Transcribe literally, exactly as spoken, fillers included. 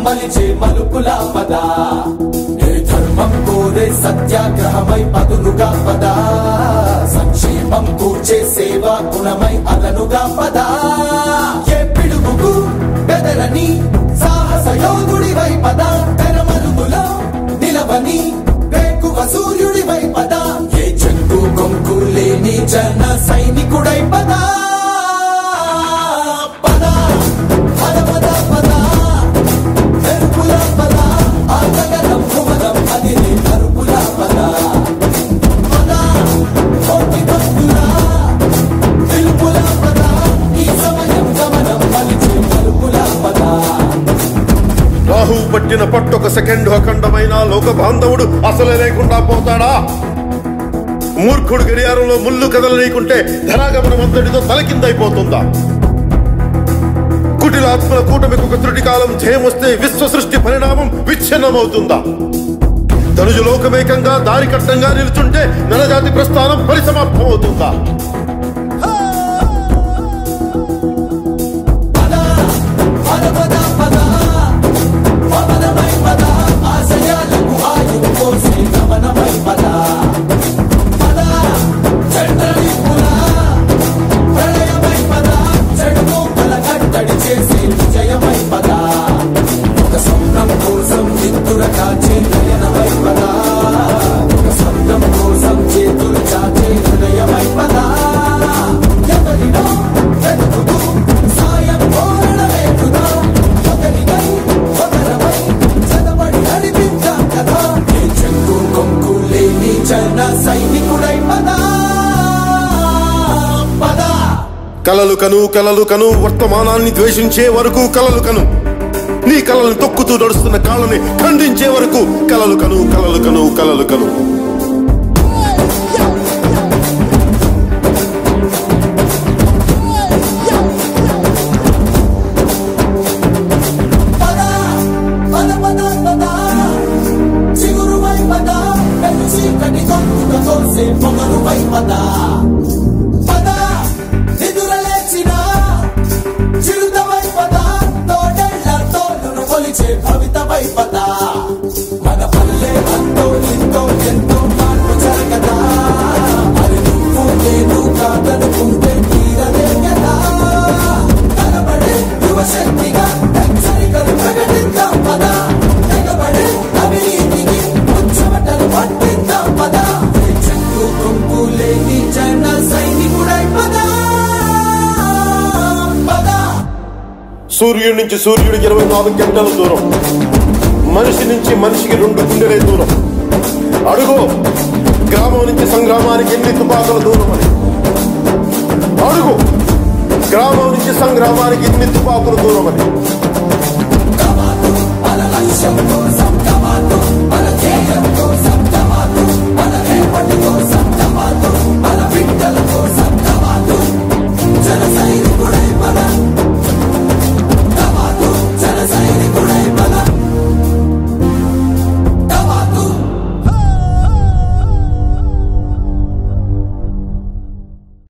మలిచే మలుపుల పద ధర్మం కోరే సత్యాగ్రహమై పదులుగా పద సంక్షేమం కూర్చే సేవా గుణమై అదనుగా పద ఏ పిడుగుకు బెదరని సాహస యోధుడివై పద తెరమరుగులో నిలవని వేకువ సూర్యుడివై పద ఏ చెట్టు కొంకు లేని జన సైనికుడై పద పద పద పద పద తెరుపుల పద ఆగగలం భువనం అది నీ తరుపుల పద పద కోటి భక్తుల తెలుపుల పద ఈ సమయం గమనం మలిచే తరుపుల పద రాహు పట్టిన పట్టొక సెకండ్ అఖండమైన లోక బాంధవుడు అసలే లేకుండా పోతాడా? మూర్ఖుడు గడియారంలో ముళ్ళు కదలనీకుంటే ధనాగమనం అంతటితో తలకిందైపోతుందా? కుటిలాత్మల కూటమికి ఒక త్రుటి కాలం జయమొస్తే విశ్వ సృష్టి పరిణామం విచ్ఛిన్నమవుతుందా? ధనుజు లోకమేకంగా దారి కట్టంగా నిలుచుంటే నరజాతి ప్రస్థానం పరిసమాప్తం అవుతుందా? కలలు కను కలలు కను వర్తమానాన్ని ద్వేషించే వరకు కలలు కను నీ కలలను తొక్కుతూ నడుస్తున్న కాళ్ళని ఖండించే వరకు కలలు కను కలలు కను కలలు కను మన పల్లె అంతో ఎంతో ఎంతో మార్పు జరగదా మరి నువ్వు నేను కాదనుకుంటే తీరదే కదా కనబడే యువశక్తిగా హెచ్చరికలు ప్రకటిద్దాం పద తెగబడే అవినీతికి ముచ్చమటలు పట్టిద్దాం పద చెట్టు కొంపు లేని జన సైనికుడై పద పద సూర్యుడి నుంచి సూర్యుడు ఇరవై నాలుగు గంటల దూరం, మనిషి నుంచి మనిషికి రెండు గుండెలే దూరం. అడుగు గ్రామం నుంచి సంగ్రామానికి ఎన్ని తుపాకుల దూరం అని. అడుగు గ్రామం నుంచి సంగ్రామానికి ఎన్ని తుపాకుల దూరం అని.